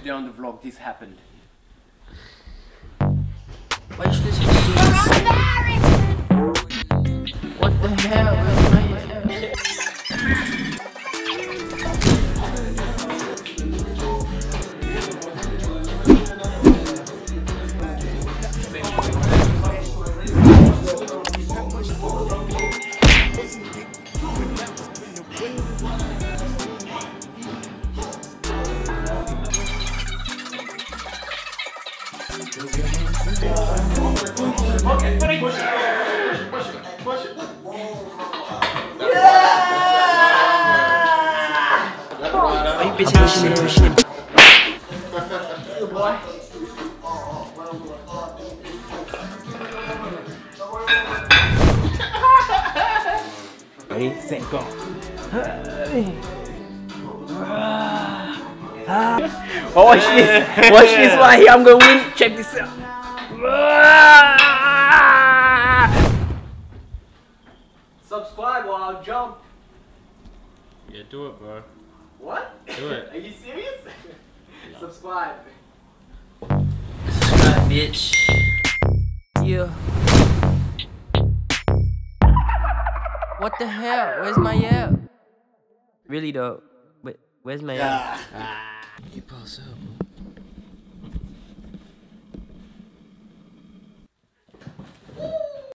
today on the vlog this happened. Why is this? What the hell? Okay, push it. Push it. Are you bitching pushing him? Good boy. Ready, set, go. Watch this. Watch this right here. I'm gonna win. Check this out. Subscribe or I'll jump. Yeah, do it, bro. What? Do it. Are you serious? Subscribe. Subscribe, bitch. Yeah. What the hell? Where's Mael? Really though. Where's Mael? Yeah. You pass up.